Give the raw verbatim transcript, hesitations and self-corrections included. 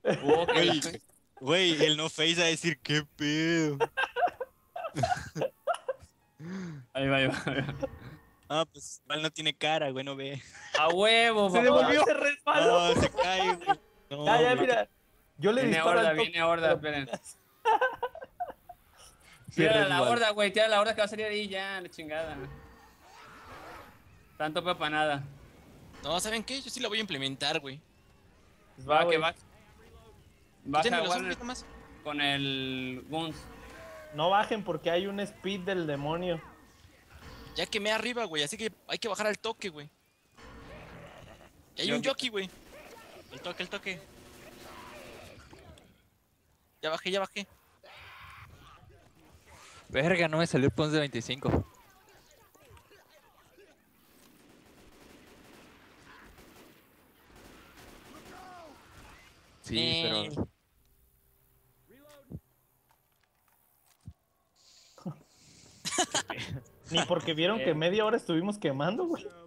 Oh, que la- Güey, güey, el no face a decir qué pedo. Ahí va, ahí va, ahí va. Ah, pues igual no tiene cara, güey, no ve. A huevo, Se papá. devolvió, se resbaló. No, se cae, güey. Ya, No, ya, güey. mira. Yo le Viene disparo horda, al toque, viene horda, pero esperen. se Tira la resbaló. horda, güey, tira la horda que va a salir ahí ya, la chingada. Tanto para nada. No, ¿saben qué? Yo sí la voy a implementar, güey. Pues Va, que güey. va. Baja Tienen razón, Warner un más. con el Guns. No bajen porque hay un speed del demonio. Ya quemé arriba, güey, así que hay que bajar al toque, güey. Y hay Yo- un jockey, güey. El toque, el toque. Ya bajé, ya bajé. Verga, no me salió el Pons de veinticinco. Sí, Eh. pero... Ni porque vieron que Eh. media hora estuvimos quemando, güey.